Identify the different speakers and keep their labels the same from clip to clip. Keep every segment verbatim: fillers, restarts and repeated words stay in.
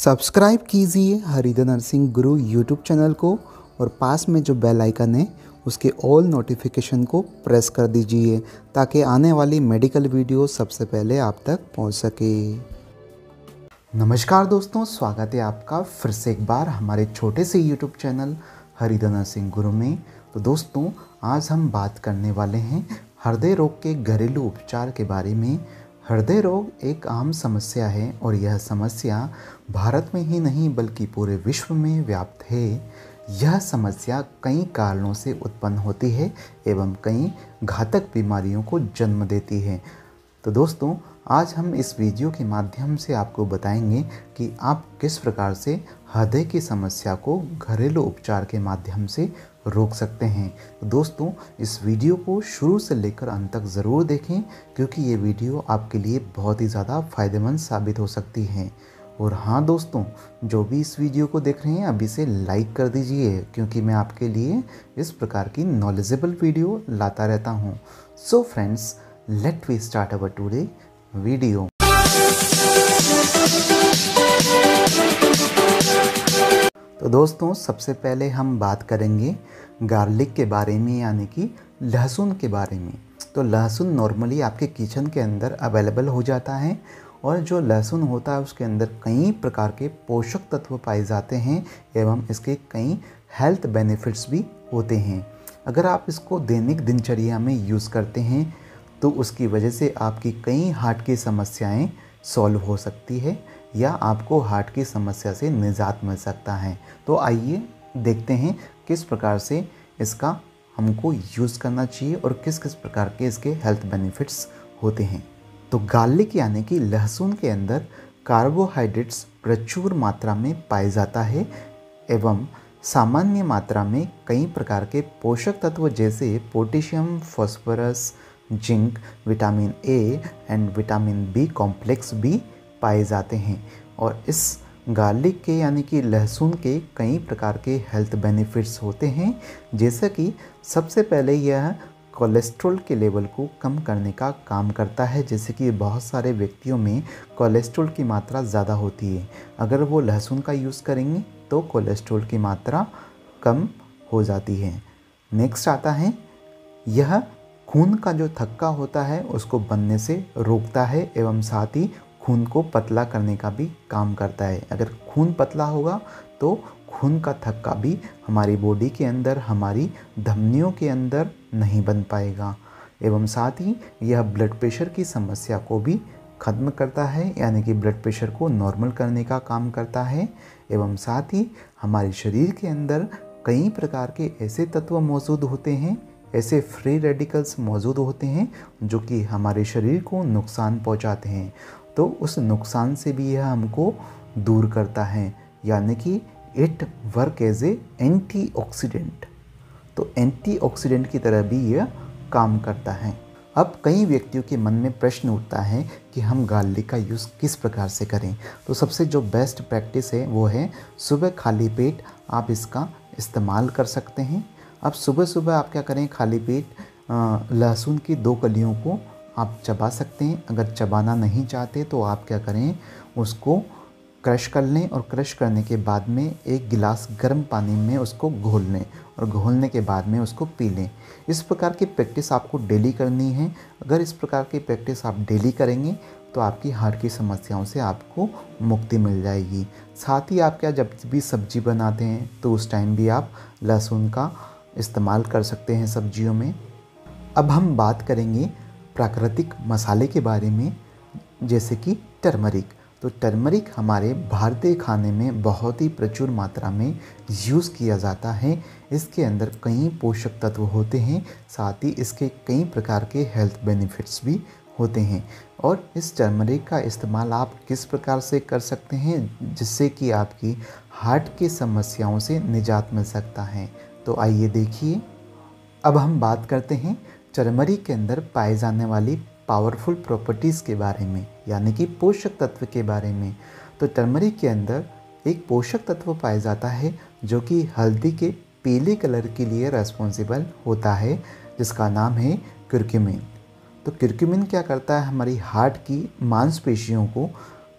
Speaker 1: Subscribe कीजिए हरिधर नरसिंह गुरु YouTube channel को और पास में जो बेल आइकन है उसके ऑल नोटिफिकेशन को प्रेस कर दीजिए ताकि आने वाली मेडिकल वीडियो सबसे पहले आप तक पहुंच सके। नमस्कार दोस्तों, स्वागत है आपका फिर से एक बार हमारे छोटे से यूट्यूब चैनल हरिधर नरसिंह गुरु में। तो दोस्तों, आज हम बात करने वाले हैं हृदय रोग के घरेलू उपचार के बारे में। हृदय रोग एक आम समस्या है और यह समस्या भारत में ही नहीं बल्कि पूरे विश्व में व्याप्त है। यह समस्या कई कारणों से उत्पन्न होती है एवं कई घातक बीमारियों को जन्म देती है। तो दोस्तों, आज हम इस वीडियो के माध्यम से आपको बताएंगे कि आप किस प्रकार से हृदय की समस्या को घरेलू उपचार के माध्यम से रोक सकते हैं। तो दोस्तों, इस वीडियो को शुरू से लेकर अंत तक ज़रूर देखें क्योंकि ये वीडियो आपके लिए बहुत ही ज़्यादा फ़ायदेमंद साबित हो सकती है। और हाँ दोस्तों, जो भी इस वीडियो को देख रहे हैं अभी से लाइक कर दीजिए क्योंकि मैं आपके लिए इस प्रकार की नॉलेजेबल वीडियो लाता रहता हूँ। So friends, let we start our today video. तो दोस्तों, सबसे पहले हम बात करेंगे गार्लिक के बारे में, यानी कि लहसुन के बारे में। तो लहसुन नॉर्मली आपके किचन के अंदर अवेलेबल हो जाता है और जो लहसुन होता है उसके अंदर कई प्रकार के पोषक तत्व पाए जाते हैं एवं इसके कई हेल्थ बेनिफिट्स भी होते हैं। अगर आप इसको दैनिक दिनचर्या में यूज़ करते हैं तो उसकी वजह से आपकी कई हार्ट की समस्याएं सॉल्व हो सकती है या आपको हार्ट की समस्या से निजात मिल सकता है। तो आइए देखते हैं किस प्रकार से इसका हमको यूज़ करना चाहिए और किस किस प्रकार के इसके हेल्थ बेनिफिट्स होते हैं। तो गार्लिक यानी कि लहसुन के अंदर कार्बोहाइड्रेट्स प्रचुर मात्रा में पाया जाता है एवं सामान्य मात्रा में कई प्रकार के पोषक तत्व जैसे potassium, phosphorus, zinc, vitamin A and vitamin B complex भी पाए जाते हैं। और इस गार्लिक के यानी कि लहसुन के कई प्रकार के हेल्थ बेनिफिट्स होते हैं, जैसे कि सबसे पहले यह कोलेस्ट्रॉल के लेवल को कम करने का काम करता है। जैसे कि बहुत सारे व्यक्तियों में कोलेस्ट्रॉल की मात्रा ज़्यादा होती है, अगर वो लहसुन का यूज़ करेंगे तो कोलेस्ट्रॉल की मात्रा कम हो जाती है। नेक्स्ट आता है, यह खून का जो थक्का होता है उसको बनने से रोकता है एवं साथ ही खून को पतला करने का भी काम करता है। अगर खून पतला होगा तो खून का थक्का भी हमारी बॉडी के अंदर, हमारी धमनियों के अंदर नहीं बन पाएगा। एवं साथ ही यह ब्लड प्रेशर की समस्या को भी ख़त्म करता है, यानी कि ब्लड प्रेशर को नॉर्मल करने का काम करता है। एवं साथ ही हमारे शरीर के अंदर कई प्रकार के ऐसे तत्व मौजूद होते हैं, ऐसे फ्री रेडिकल्स मौजूद होते हैं जो कि हमारे शरीर को नुकसान पहुंचाते हैं। तो उस नुकसान से भी यह हमको दूर करता है, यानी कि it work as a antioxidant. तो एंटीऑक्सीडेंट की तरह भी यह काम करता है। अब कई व्यक्तियों के मन में प्रश्न उठता है कि हम गार्लिक का यूज़ किस प्रकार से करें। तो सबसे जो बेस्ट प्रैक्टिस है वो है सुबह खाली पेट आप इसका इस्तेमाल कर सकते हैं। अब सुबह सुबह आप क्या करें, खाली पेट लहसुन की दो कलियों को आप चबा सकते हैं। अगर चबाना नहीं चाहते तो आप क्या करें, उसको क्रश कर लें और क्रश करने के बाद में एक गिलास गर्म पानी में उसको घोल लें और घोलने के बाद में उसको पी लें। इस प्रकार की प्रैक्टिस आपको डेली करनी है। अगर इस प्रकार की प्रैक्टिस आप डेली करेंगे तो आपकी हार्ट की समस्याओं से आपको मुक्ति मिल जाएगी। साथ ही आप क्या, जब भी सब्जी बनाते हैं तो उस टाइम भी आप लहसुन का इस्तेमाल कर सकते हैं सब्जियों में। अब हम बात करेंगे प्राकृतिक मसाले के बारे में, जैसे कि टर्मरिक। तो टर्मरिक हमारे भारतीय खाने में बहुत ही प्रचुर मात्रा में यूज़ किया जाता है। इसके अंदर कई पोषक तत्व होते हैं, साथ ही इसके कई प्रकार के हेल्थ बेनिफिट्स भी होते हैं। और इस टर्मरिक का इस्तेमाल आप किस प्रकार से कर सकते हैं जिससे कि आपकी हार्ट की समस्याओं से निजात मिल सकता है। तो आइए देखिए। अब हम बात करते हैं टर्मरिक के अंदर पाए जाने वाली पावरफुल प्रॉपर्टीज़ के बारे में, यानी कि पोषक तत्व के बारे में। तो टर्मरिक के अंदर एक पोषक तत्व पाया जाता है जो कि हल्दी के पीले कलर के लिए रेस्पॉन्सिबल होता है, जिसका नाम है क्यूरक्यूमिन। तो क्यूरक्यूमिन क्या करता है, हमारी हार्ट की मांसपेशियों को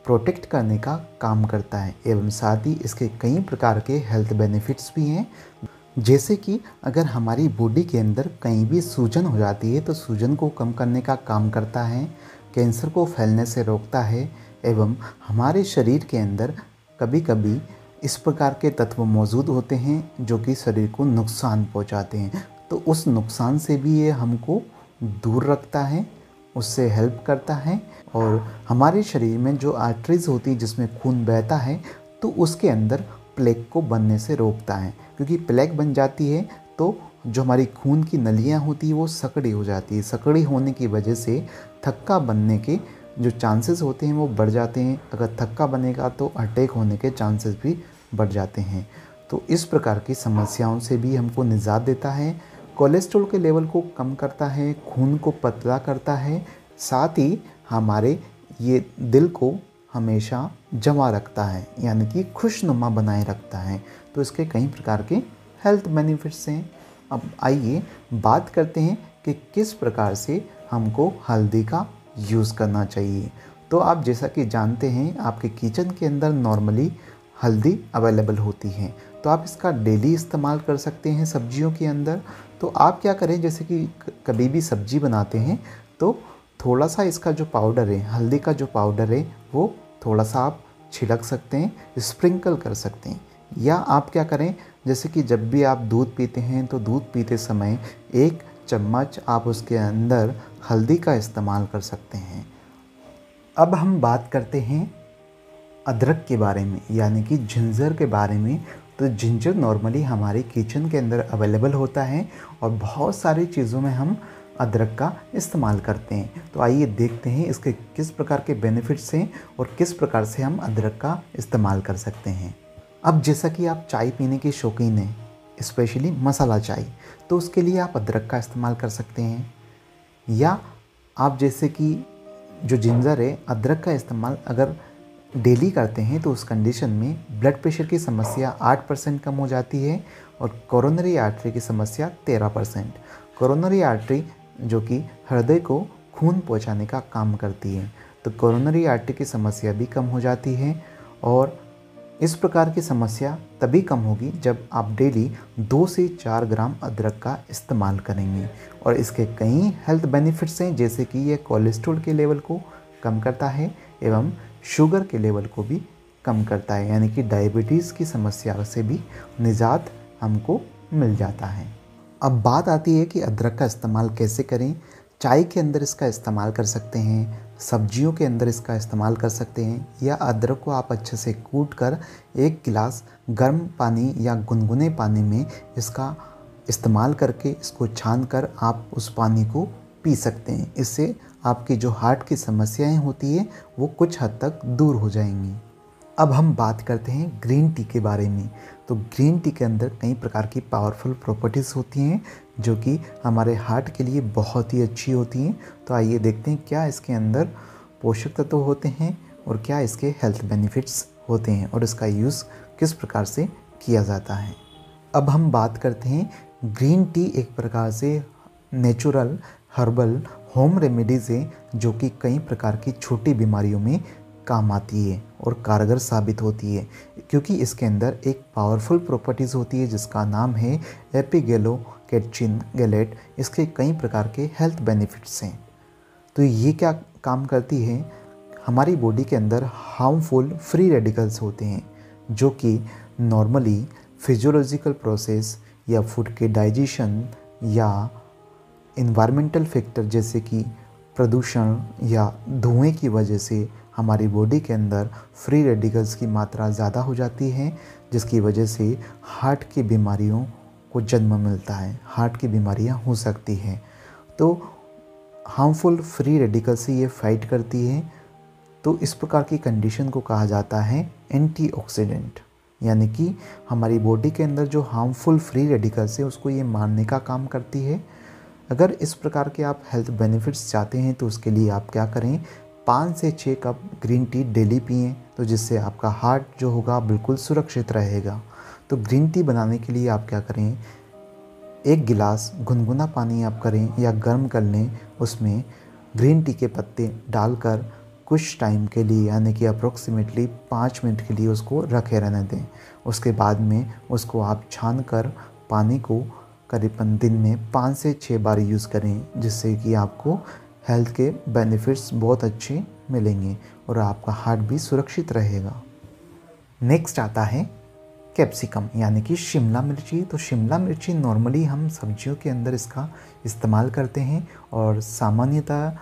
Speaker 1: प्रोटेक्ट करने का काम करता है एवं साथ ही इसके कई प्रकार के हेल्थ बेनिफिट्स भी हैं। जैसे कि अगर हमारी बॉडी के अंदर कहीं भी सूजन हो जाती है तो सूजन को कम करने का काम करता है, कैंसर को फैलने से रोकता है एवं हमारे शरीर के अंदर कभी कभी इस प्रकार के तत्व मौजूद होते हैं जो कि शरीर को नुकसान पहुंचाते हैं, तो उस नुकसान से भी ये हमको दूर रखता है, उससे हेल्प करता है। और हमारे शरीर में जो आर्टरीज होती है जिसमें खून बहता है तो उसके अंदर प्लेग को बनने से रोकता है, क्योंकि प्लेग बन जाती है तो जो हमारी खून की नलियाँ होती है वो सकड़ी हो जाती है। सकड़ी होने की वजह से थक्का बनने के जो चांसेस होते हैं वो बढ़ जाते हैं। अगर थक्का बनेगा तो अटैक होने के चांसेस भी बढ़ जाते हैं। तो इस प्रकार की समस्याओं से भी हमको निजात देता है। कोलेस्ट्रॉल के लेवल को कम करता है, खून को पतला करता है, साथ ही हमारे ये दिल को हमेशा जमा रखता है, यानी कि खुशनुमा बनाए रखता है। तो इसके कई प्रकार के हेल्थ बेनिफिट्स हैं। अब आइए बात करते हैं कि किस प्रकार से हमको हल्दी का यूज़ करना चाहिए। तो आप जैसा कि जानते हैं आपके किचन के अंदर नॉर्मली हल्दी अवेलेबल होती है, तो आप इसका डेली इस्तेमाल कर सकते हैं सब्जियों के अंदर। तो आप क्या करें, जैसे कि कभी भी सब्जी बनाते हैं तो थोड़ा सा इसका जो पाउडर है, हल्दी का जो पाउडर है वो थोड़ा सा आप छिड़क सकते हैं, स्प्रिंकल कर सकते हैं। या आप क्या करें, जैसे कि जब भी आप दूध पीते हैं तो दूध पीते समय एक चम्मच आप उसके अंदर हल्दी का इस्तेमाल कर सकते हैं। अब हम बात करते हैं अदरक के बारे में, यानी कि जिंजर के बारे में। तो जिंजर नॉर्मली हमारे किचन के अंदर अवेलेबल होता है और बहुत सारी चीज़ों में हम अदरक का इस्तेमाल करते हैं। तो आइए देखते हैं इसके किस प्रकार के बेनिफिट्स हैं और किस प्रकार से हम अदरक का इस्तेमाल कर सकते हैं। अब जैसा कि आप चाय पीने के शौकीन हैं, स्पेशली मसाला चाय, तो उसके लिए आप अदरक का इस्तेमाल कर सकते हैं। या आप जैसे कि जो जिंजर है, अदरक का इस्तेमाल अगर डेली करते हैं तो उस कंडीशन में ब्लड प्रेशर की समस्या आठ परसेंट कम हो जाती है और कोरोनरी आर्टरी की समस्या तेरह परसेंट। कोरोनरी आर्टरी जो कि हृदय को खून पहुंचाने का काम करती है, तो कोरोनरी आर्टरी की समस्या भी कम हो जाती है। और इस प्रकार की समस्या तभी कम होगी जब आप डेली दो से चार ग्राम अदरक का इस्तेमाल करेंगे। और इसके कई हेल्थ बेनिफिट्स हैं, जैसे कि ये कोलेस्ट्रॉल के लेवल को कम करता है एवं शुगर के लेवल को भी कम करता है, यानी कि डायबिटीज़ की समस्या से भी निजात हमको मिल जाता है। अब बात आती है कि अदरक का इस्तेमाल कैसे करें। चाय के अंदर इसका इस्तेमाल कर सकते हैं, सब्जियों के अंदर इसका इस्तेमाल कर सकते हैं, या अदरक को आप अच्छे से कूट कर एक गिलास गर्म पानी या गुनगुने पानी में इसका इस्तेमाल करके इसको छान कर आप उस पानी को पी सकते हैं। इससे आपकी जो हार्ट की समस्याएं होती है वो कुछ हद तक दूर हो जाएंगी। अब हम बात करते हैं ग्रीन टी के बारे में। तो ग्रीन टी के अंदर कई प्रकार की पावरफुल प्रॉपर्टीज़ होती हैं जो कि हमारे हार्ट के लिए बहुत ही अच्छी होती हैं। तो आइए देखते हैं क्या इसके अंदर पोषक तत्व होते हैं और क्या इसके हेल्थ बेनिफिट्स होते हैं और इसका यूज़ किस प्रकार से किया जाता है। अब हम बात करते हैं ग्रीन टी एक प्रकार से नेचुरल हर्बल होम रेमेडीज़ है जो कि कई प्रकार की छोटी बीमारियों में काम आती है और कारगर साबित होती है, क्योंकि इसके अंदर एक पावरफुल प्रॉपर्टीज़ होती है जिसका नाम है एपिगेलोकेचिन गैलेट। इसके कई प्रकार के हेल्थ बेनिफिट्स हैं। तो ये क्या काम करती है, हमारी बॉडी के अंदर हार्मफुल फ्री रेडिकल्स होते हैं जो कि नॉर्मली फिजियोलॉजिकल प्रोसेस या फूड के डाइजेशन या इन्वायरमेंटल फैक्टर जैसे कि प्रदूषण या धुएं की वजह से हमारी बॉडी के अंदर फ्री रेडिकल्स की मात्रा ज़्यादा हो जाती है, जिसकी वजह से हार्ट की बीमारियों को जन्म मिलता है, हार्ट की बीमारियां हो सकती हैं। तो हार्मफुल फ्री रेडिकल से ये फाइट करती है। तो इस प्रकार की कंडीशन को कहा जाता है एंटीऑक्सीडेंट, यानी कि हमारी बॉडी के अंदर जो हार्मफुल फ्री रेडिकल्स है उसको ये मारने का काम करती है। अगर इस प्रकार के आप हेल्थ बेनिफिट्स चाहते हैं तो उसके लिए आप क्या करें, पाँच से छः कप ग्रीन टी डेली पिएं, तो जिससे आपका हार्ट जो होगा बिल्कुल सुरक्षित रहेगा। तो ग्रीन टी बनाने के लिए आप क्या करें, एक गिलास गुनगुना पानी आप करें या गर्म कर लें, उसमें ग्रीन टी के पत्ते डालकर कुछ टाइम के लिए यानी कि अप्रोक्सीमेटली पाँच मिनट के लिए उसको रखे रहने दें। उसके बाद में उसको आप छान कर पानी को करीबन दिन में पाँच से छः बार यूज़ करें, जिससे कि आपको हेल्थ के बेनिफिट्स बहुत अच्छे मिलेंगे और आपका हार्ट भी सुरक्षित रहेगा। नेक्स्ट आता है कैप्सिकम यानी कि शिमला मिर्ची। तो शिमला मिर्ची नॉर्मली हम सब्जियों के अंदर इसका इस्तेमाल करते हैं और सामान्यतः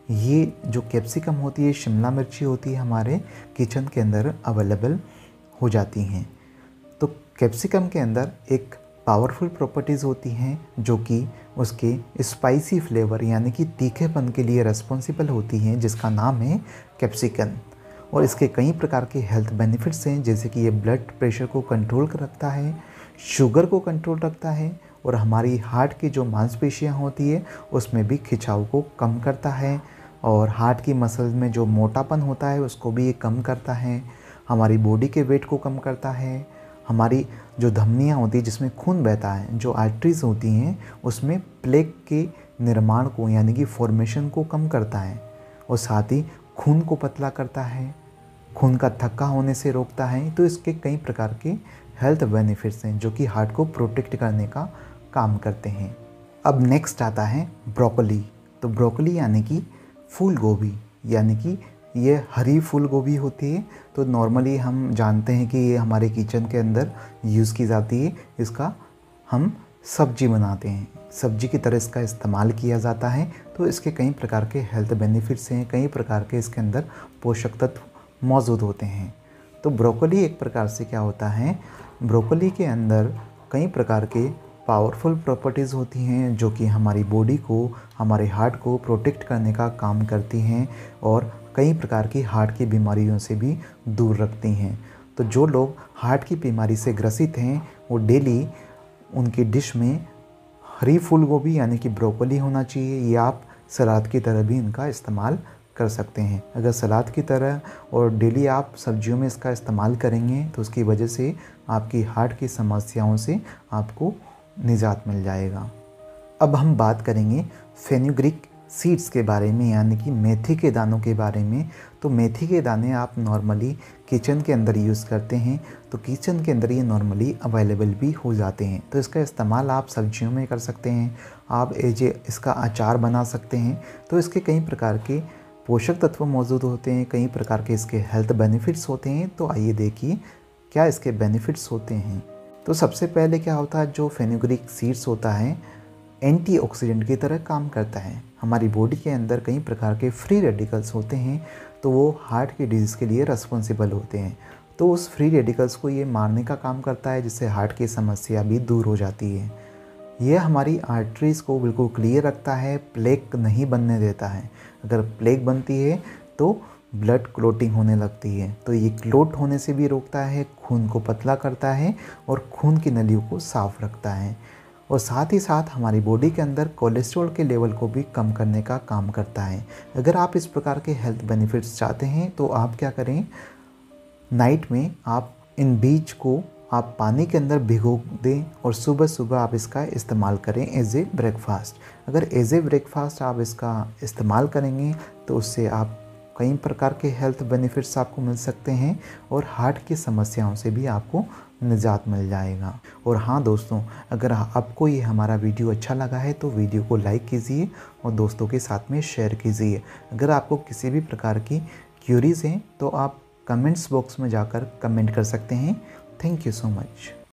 Speaker 1: ये जो कैप्सिकम होती है, शिमला मिर्ची होती है, हमारे किचन के अंदर अवेलेबल हो जाती हैं। तो कैप्सिकम के अंदर एक पावरफुल प्रॉपर्टीज़ होती हैं जो कि उसके स्पाइसी फ्लेवर यानी कि तीखेपन के लिए रिस्पॉन्सिबल होती हैं, जिसका नाम है कैप्सिकन। और इसके कई प्रकार के हेल्थ बेनिफिट्स हैं, जैसे कि ये ब्लड प्रेशर को कंट्रोल कर रखता है, शुगर को कंट्रोल रखता है और हमारी हार्ट की जो मांसपेशियां होती है उसमें भी खिंचाव को कम करता है और हार्ट की मसल्स में जो मोटापन होता है उसको भी ये कम करता है, हमारी बॉडी के वेट को कम करता है, हमारी जो धमनियाँ होती है जिसमें खून बहता है, जो आर्टरीज होती हैं, उसमें प्लेक के निर्माण को यानी कि फॉर्मेशन को कम करता है और साथ ही खून को पतला करता है, खून का थक्का होने से रोकता है। तो इसके कई प्रकार के हेल्थ बेनिफिट्स हैं जो कि हार्ट को प्रोटेक्ट करने का काम करते हैं। अब नेक्स्ट आता है ब्रोकली। तो ब्रोकली यानी कि फूल गोभी, यानी कि ये हरी फूल गोभी होती है। तो नॉर्मली हम जानते हैं कि ये हमारे किचन के अंदर यूज़ की जाती है। इसका हम सब्जी बनाते हैं, सब्जी की तरह इसका इस्तेमाल किया जाता है। तो इसके कई प्रकार के हेल्थ बेनिफिट्स हैं, कई प्रकार के इसके अंदर पोषक तत्व मौजूद होते हैं। तो ब्रोकली एक प्रकार से क्या होता है, ब्रोकली के अंदर कई प्रकार के पावरफुल प्रॉपर्टीज़ होती हैं जो कि हमारी बॉडी को, हमारे हार्ट को प्रोटेक्ट करने का काम करती हैं और कई प्रकार की हार्ट की बीमारियों से भी दूर रखती हैं। तो जो लोग हार्ट की बीमारी से ग्रसित हैं वो डेली उनकी डिश में हरी फूल गोभी यानी कि ब्रोकली होना चाहिए, या आप सलाद की तरह भी इनका इस्तेमाल कर सकते हैं। अगर सलाद की तरह और डेली आप सब्जियों में इसका इस्तेमाल करेंगे तो उसकी वजह से आपकी हार्ट की समस्याओं से आपको निजात मिल जाएगा। अब हम बात करेंगे फेनुग्रीक सीड्स के बारे में, यानी कि मेथी के दानों के बारे में। तो मेथी के दाने आप नॉर्मली किचन के अंदर यूज़ करते हैं, तो किचन के अंदर ये नॉर्मली अवेलेबल भी हो जाते हैं। तो इसका इस्तेमाल आप सब्जियों में कर सकते हैं, आप एजे इसका अचार बना सकते हैं। तो इसके कई प्रकार के पोषक तत्व मौजूद होते हैं, कई प्रकार के इसके हेल्थ बेनिफिट्स होते हैं। तो आइए देखिए क्या इसके बेनिफिट्स होते हैं। तो सबसे पहले क्या होता है, जो फेनुग्रीक सीड्स होता है एंटीऑक्सीडेंट की तरह काम करता है। हमारी बॉडी के अंदर कई प्रकार के फ्री रेडिकल्स होते हैं, तो वो हार्ट की डिजीज़ के लिए रिस्पॉन्सिबल होते हैं। तो उस फ्री रेडिकल्स को ये मारने का काम करता है, जिससे हार्ट की समस्या भी दूर हो जाती है। यह हमारी आर्टरीज़ को बिल्कुल क्लियर रखता है, प्लेक नहीं बनने देता है। अगर प्लेक बनती है तो ब्लड क्लोटिंग होने लगती है, तो ये क्लोट होने से भी रोकता है, खून को पतला करता है और खून की नलियों को साफ रखता है। और साथ ही साथ हमारी बॉडी के अंदर कोलेस्ट्रॉल के लेवल को भी कम करने का काम करता है। अगर आप इस प्रकार के हेल्थ बेनिफिट्स चाहते हैं तो आप क्या करें, नाइट में आप इन बीज को आप पानी के अंदर भिगो दें और सुबह सुबह आप इसका इस्तेमाल करें एज ए ब्रेकफास्ट। अगर एज ए ब्रेकफास्ट आप इसका इस्तेमाल करेंगे तो उससे आप कई प्रकार के हेल्थ बेनिफिट्स आपको मिल सकते हैं और हार्ट की समस्याओं से भी आपको निजात मिल जाएगा। और हाँ दोस्तों, अगर आपको ये हमारा वीडियो अच्छा लगा है तो वीडियो को लाइक कीजिए और दोस्तों के साथ में शेयर कीजिए। अगर आपको किसी भी प्रकार की क्यूरीज हैं तो आप कमेंट्स बॉक्स में जाकर कमेंट कर सकते हैं। Thank you so much.